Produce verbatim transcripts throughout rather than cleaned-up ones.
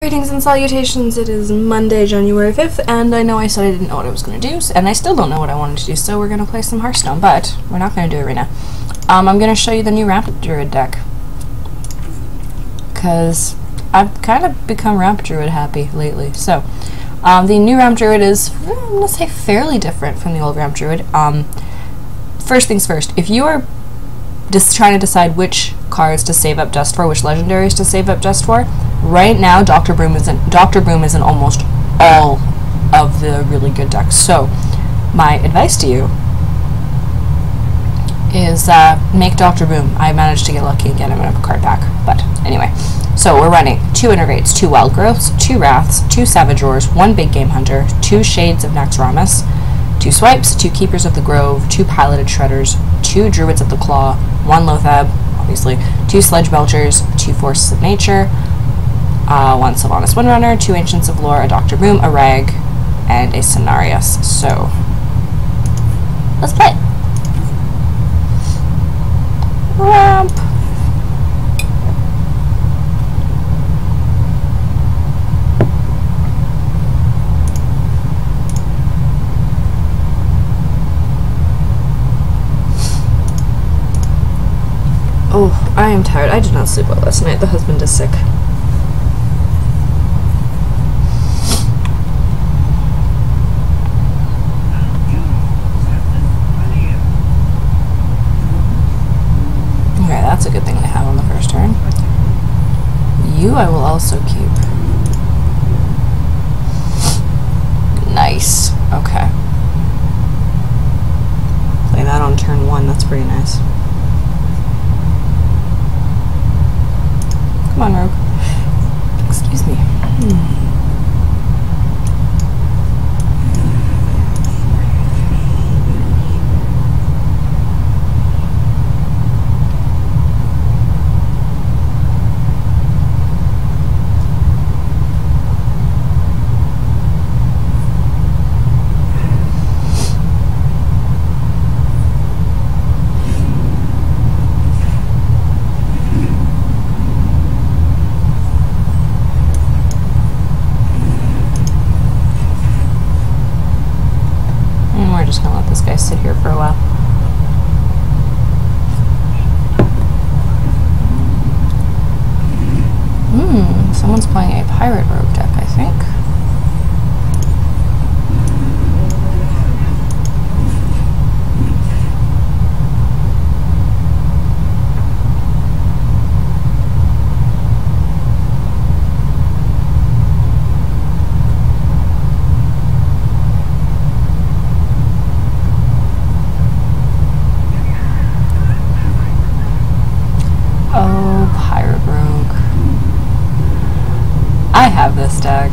Greetings and salutations, it is Monday, January fifth, and I know I said I didn't know what I was going to do, and I still don't know what I wanted to do, so we're going to play some Hearthstone, but we're not going to do Arena. Um, I'm going to show you the new Ramp Druid deck, because I've kind of become Ramp Druid happy lately. So, um, the new Ramp Druid is, I'm going to say, fairly different from the old Ramp Druid. Um, first things first, if you are just trying to decide which cards to save up dust for, which legendaries to save up dust for, right now Doctor Boom is in Doctor Boom is in almost all of the really good decks. So my advice to you is uh, make Doctor Boom. I managed to get lucky and get him a card back. But anyway, so we're running two Innervates, two Wild Growths, two Wraths, two Savage Roars, one Big Game Hunter, two Shades of Naxxramas, two Swipes, two Keepers of the Grove, two Piloted Shredders, two Druids of the Claw, one Loatheb, obviously, two Sledge Belchers, two Forces of Nature, uh, one Sylvanas Windrunner, two Ancients of Lore, a Doctor Boom, a Rag, and a Cenarius. So, let's play. Ramp. Oh, I am tired. I did not sleep well last night. The husband is sick. Okay, that's a good thing to have on the first turn. You I will also keep. Nice. Okay. Play that on turn one. That's pretty nice. Come on, Rogue. Excuse me. Hmm. Just gonna let this guy sit here for a while. Hmm, someone's playing a Pirate Rogue deck, I think. I have this deck.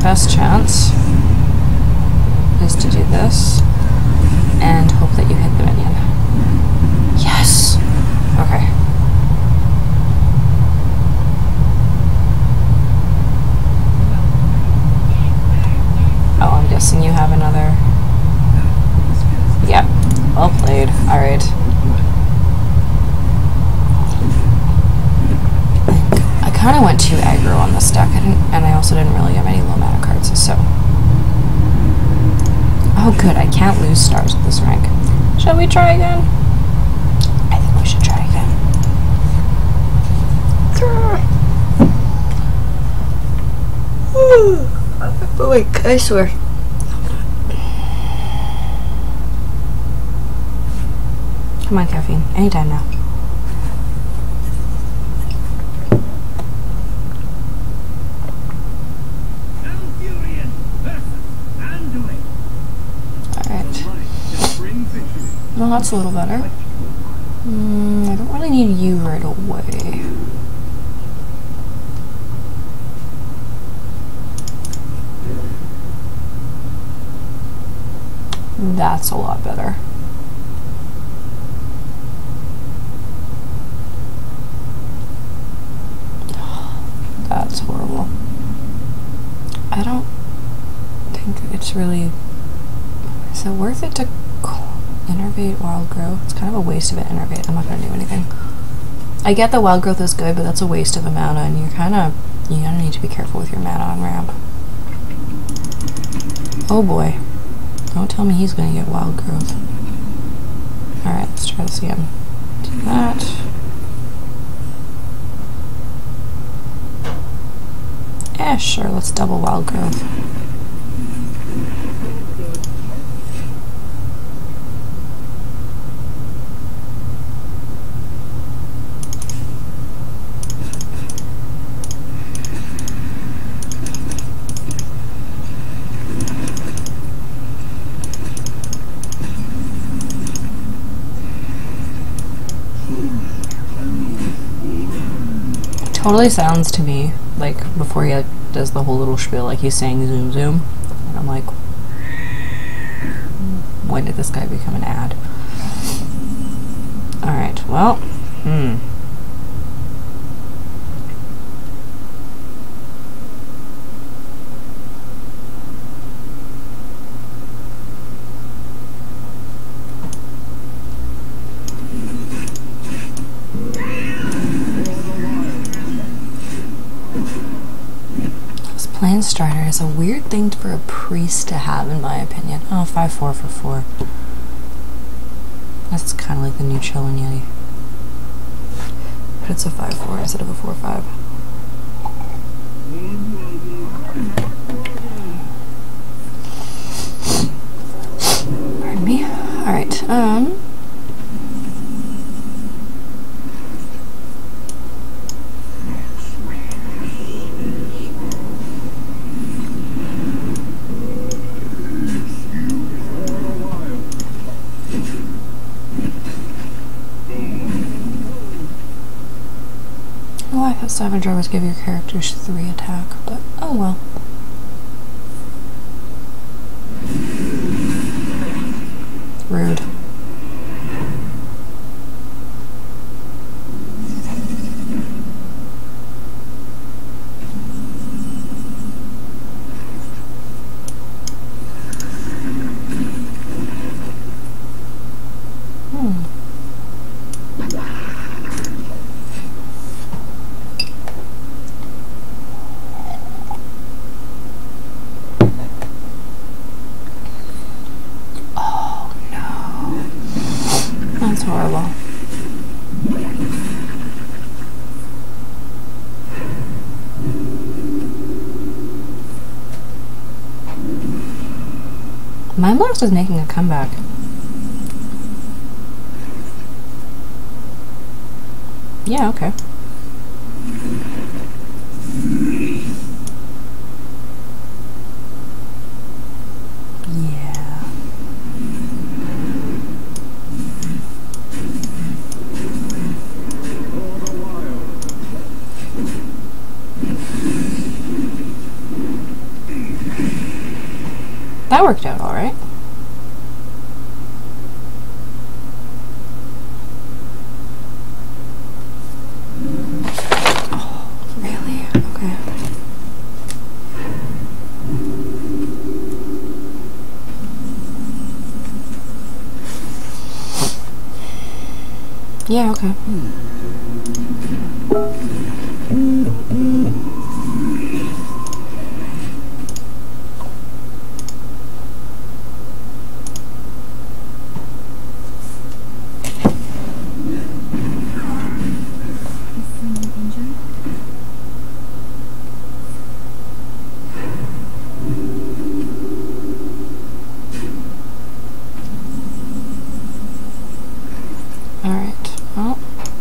best chance is to do this and hope that you hit the minion. Yes! Okay. Oh, I'm guessing you have another. Yep. Well played. Alright. I kind of went too aggro on this deck, I didn't, and I also didn't really have any low mana cards, so. Oh good, I can't lose stars at this rank. Shall we try again? I think we should try again. But wait, I swear. Come on, caffeine. Anytime now. Alright. Well, that's a little better. Mm, I don't really need you right away. That's a lot better. That's horrible. I don't think it's really... Is it worth it to innervate Wild Growth? It's kind of a waste of an innervate. I'm not going to do anything. I get that Wild Growth is good, but that's a waste of a mana, and you're kind of... You gotta need to be careful with your mana on ramp. Oh boy. Don't tell me he's going to get Wild Growth. Alright, let's try this again. Do that. Yeah, sure, let's double Wild Growth. Totally sounds to me like before he like, does the whole little spiel, like he's saying zoom zoom, and I'm like, when did this guy become an ad? Alright, well, hmm. Plain Strider is a weird thing for a priest to have, in my opinion. Oh, five four for four. That's kind of like the new Chillin' Yeti. But it's a five four instead of a four five. Pardon me. Alright, um... Oh, I thought Savage Rovers give your characters three attack, but oh well. Rude. Hmm. That's horrible. Mindblocks is making a comeback. Yeah, okay. Yeah. That worked out all right. Oh, really? Okay. Yeah, okay. Alright, well.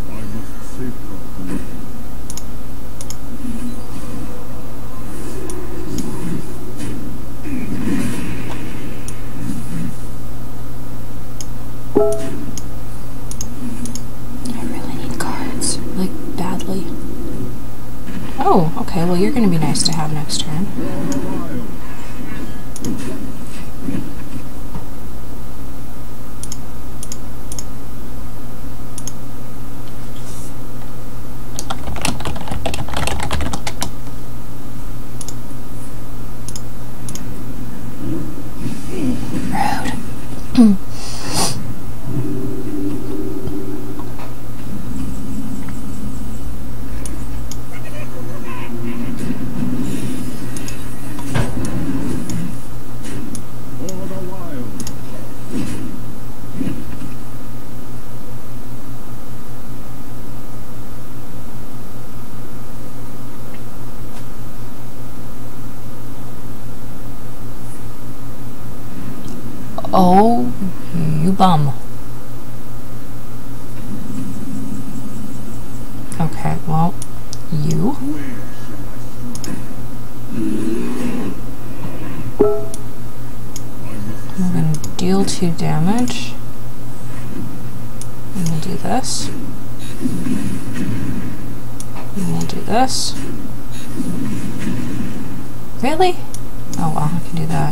I really need cards, like, badly. Oh, okay, well you're gonna be nice to have next turn. Rude. Oh, you bum. Okay, well, you. We're going to deal two damage. And we'll do this. And we'll do this. Really? Oh well, I can do that.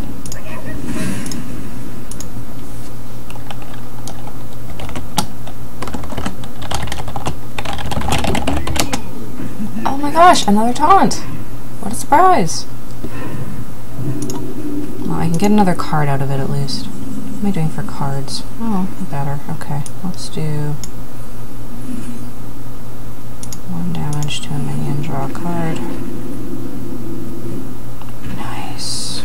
Oh my gosh, another taunt! What a surprise! Well, I can get another card out of it at least. What am I doing for cards? Oh, better. Okay, let's do one damage to a minion, draw a card. Nice.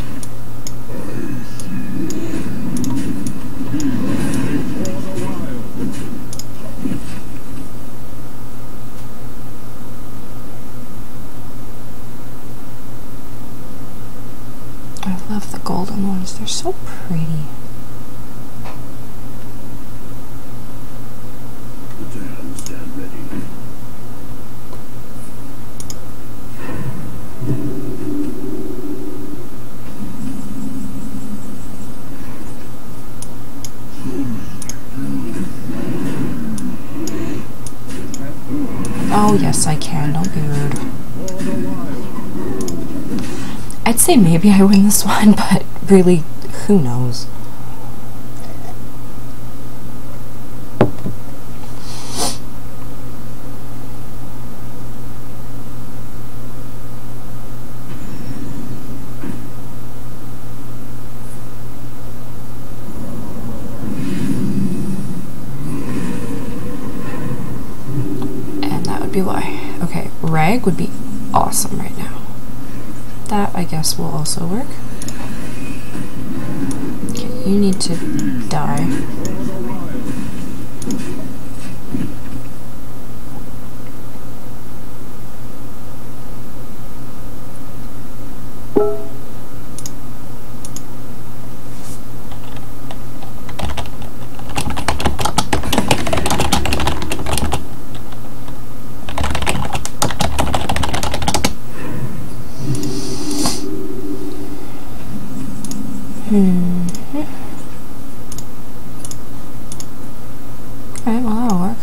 I love the golden ones, they're so pretty. Stand ready. Oh yes, I can, don't be rude. I'd say maybe I win this one, but really, who knows? Be why. Okay, Rag would be awesome right now. That, I guess, will also work. Okay, you need to die. Hmm. Okay, well that'll work.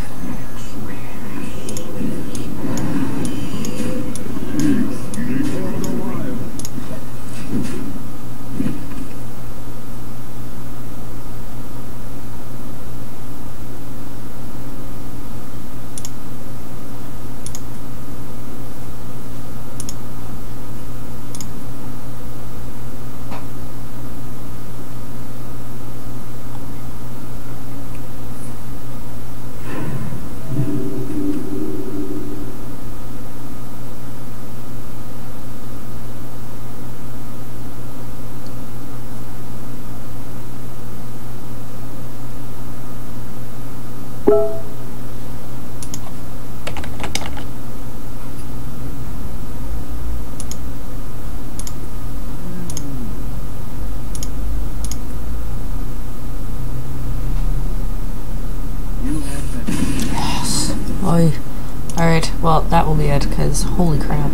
Yes. Oy. Alright, well, that will be it, because holy crap.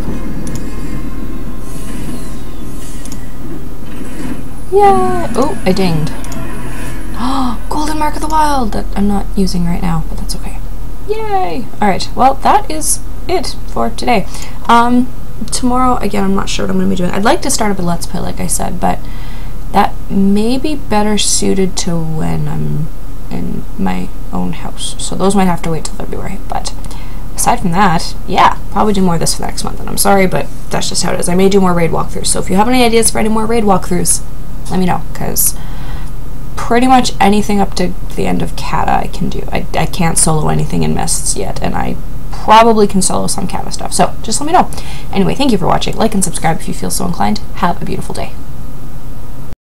Yeah. Oh, I dinged. Oh, Golden Mark of the Wild that I'm not using right now, but that's okay. Yay! Alright, well, that is it for today. Um, tomorrow, again, I'm not sure what I'm going to be doing. I'd like to start up a Let's Play, like I said, but that may be better suited to when I'm in my own house. So those might have to wait till February, but aside from that, yeah, probably do more of this for the next month. And I'm sorry, but that's just how it is. I may do more raid walkthroughs. So if you have any ideas for any more raid walkthroughs, let me know, because pretty much anything up to the end of Kata I can do. I, I can't solo anything in Mists yet, and I probably can solo some Kata stuff. So just let me know. Anyway, thank you for watching. Like and subscribe if you feel so inclined. Have a beautiful day.